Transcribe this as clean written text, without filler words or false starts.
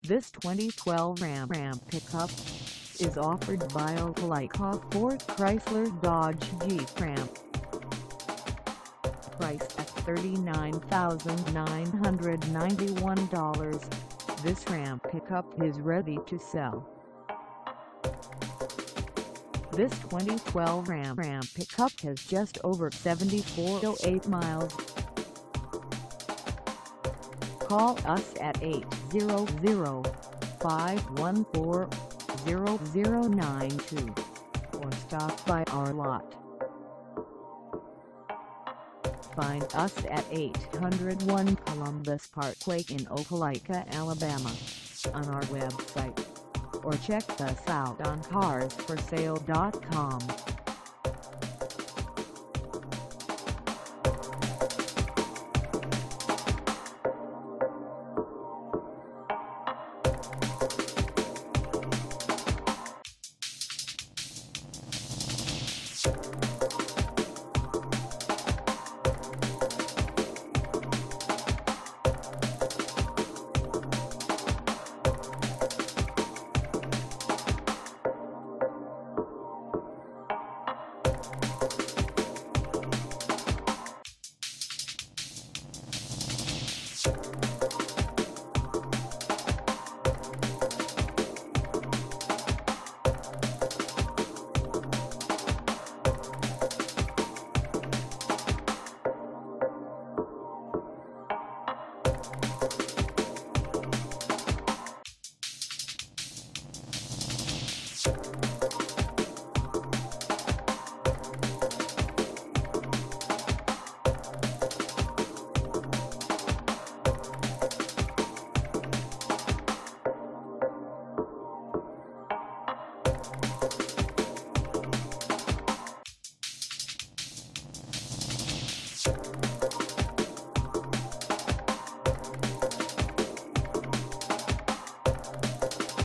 This 2012 Ram Ram Pickup is offered by Opelika Ford Chrysler Dodge Jeep Ram. Priced at $39,991, this Ram Pickup is ready to sell. This 2012 Ram Ram Pickup has just over 74.08 miles. Call us at 800-514-0092 or stop by our lot. Find us at 801 Columbus Parkway in Opelika, Alabama, on our website, or check us out on carsforsale.com.